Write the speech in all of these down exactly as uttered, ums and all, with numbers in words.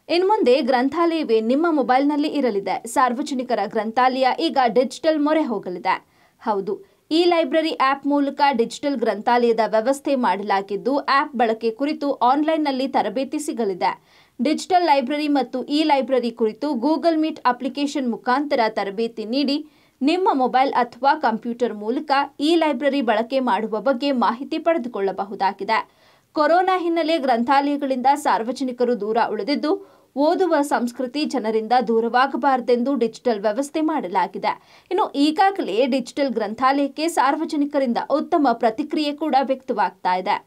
ಇನ್ಮುಂದೆ ಗ್ರಂಥಾಲಯವೇ ನಿಮ್ಮ ಮೊಬೈಲ್ನಲ್ಲಿ ಇರಲಿದೆ. ಸಾರ್ವಜನಿಕರ ಗ್ರಂಥಾಲಯ ಈಗ ಡಿಜಿಟಲ್ ಮೊರೆ ಹೋಗಲಿದೆ. ಹೌದು, ಈ ಲೈಬ್ರರಿ ಆಪ್ ಮೂಲಕ ಡಿಜಿಟಲ್ ಗ್ರಂಥಾಲಯದ ವ್ಯವಸ್ಥೆ ಮಾಡಲಾಗಿದ್ದು, ಆಪ್ ಬಳಕೆ ಕುರಿತು ಆನ್ಲೈನ್ನಲ್ಲಿ ತರಬೇತಿ ಸಿಗಲಿದೆ. ಡಿಜಿಟಲ್ ಲೈಬ್ರರಿ ಮತ್ತು ಇ ಲೈಬ್ರರಿ ಕುರಿತು ಗೂಗಲ್ ಮೀಟ್ ಅಪ್ಲಿಕೇಶನ್ ಮುಖಾಂತರ ತರಬೇತಿ ನೀಡಿ ನಿಮ್ಮ ಮೊಬೈಲ್ ಅಥವಾ ಕಂಪ್ಯೂಟರ್ ಮೂಲಕ ಇ ಲೈಬ್ರರಿ ಬಳಕೆ ಮಾಡುವ ಬಗ್ಗೆ ಮಾಹಿತಿ ಪಡೆದುಕೊಳ್ಳಬಹುದಾಗಿದೆ. ಕೊರೋನಾ ಹಿನ್ನೆಲೆ ಗ್ರಂಥಾಲಯಗಳಿಂದ ಸಾರ್ವಜನಿಕರು ದೂರ ಉಳಿದಿದ್ದು, ಓದುವ ಸಂಸ್ಕೃತಿ ಜನರಿಂದ ದೂರವಾಗಬಾರದೆಂದು ಡಿಜಿಟಲ್ ವ್ಯವಸ್ಥೆ ಮಾಡಲಾಗಿದೆ. ಇನ್ನು ಈಗಾಗಲೇ ಡಿಜಿಟಲ್ ಗ್ರಂಥಾಲಯಕ್ಕೆ ಸಾರ್ವಜನಿಕರಿಂದ ಉತ್ತಮ ಪ್ರತಿಕ್ರಿಯೆ ಕೂಡ ವ್ಯಕ್ತವಾಗ್ತಾ ಇದೆ.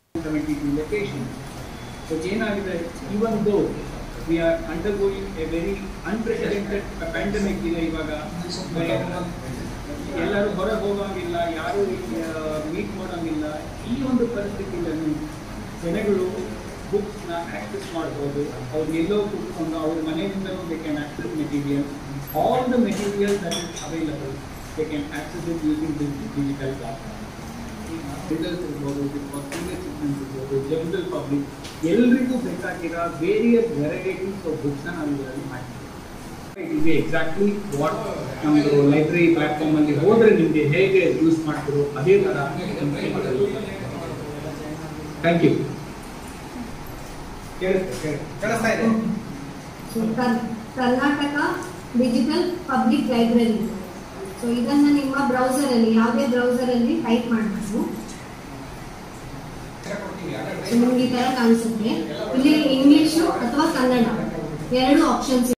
ಎಲ್ಲರೂ ಹೊರಗೆ ಹೋಗೋಂಗಿಲ್ಲ, ಯಾರು ಮೀಟ್ ಮಾಡೋಂಗಿಲ್ಲ. ಈ ಒಂದು ಪರಿಸ್ಥಿತಿಯಲ್ಲಿ ಜನಗಳು ಬುಕ್ಸ್ನ ಆಕ್ಸೆಸ್ ಮಾಡ್ಬೋದು. ಅವ್ರು ಎಲ್ಲೋ ಕೂತ್ಕೊಂಡು ಅವ್ರ ಮನೆಯಿಂದಲೂ they can access material. All the material that is available they can access it using this digital platform. Results ಇರ್ಬೋದು, ಸೀನಿಯರ್ ಸಿಟಿಸನ್ಸ್ ಇರ್ಬೋದು, ಜನರಲ್ ಪಬ್ಲಿಕ್ ಎಲ್ರಿಗೂ ಬೇಕಾಗಿರೋ ವೇರಿಯಸ್ ವೆರೈಟೀಸ್ ಆಫ್ ಬುಕ್ಸ್ನ ನಾವು ಇದರಲ್ಲಿ ಮಾಡ್ತೀವಿ. ಇಟ್ ಇಸ್ ಎಕ್ಸಾಕ್ಟ್ಲಿ ವಾಟ್ ನಮ್ಮದು ಲೈಬ್ರರಿ ಪ್ಲಾಟ್ಫಾರ್ಮಲ್ಲಿ ಹೋದರೆ ನಿಮಗೆ ಹೇಗೆ ಯೂಸ್ ಮಾಡ್ತೀರೋ ಅದೇ ಥರ. Thank you. Karnataka digital public library. So ಇದನ್ನು ನಿಮ್ಮ ಬ್ರೌಸರ್ ಅಲ್ಲಿ ಯಾವುದೇ ಬ್ರೌಸರ್ ಅಲ್ಲಿ ಟೈಪ್ ಮಾಡಬೇಕು. ನಿಮ್ಗೆ ಈ ತರ ಕಾಣಿಸುತ್ತೆ. ಇಲ್ಲಿ ಇಂಗ್ಲಿಷು ಅಥವಾ ಕನ್ನಡ ಎರಡು ಆಪ್ಷನ್ಸ್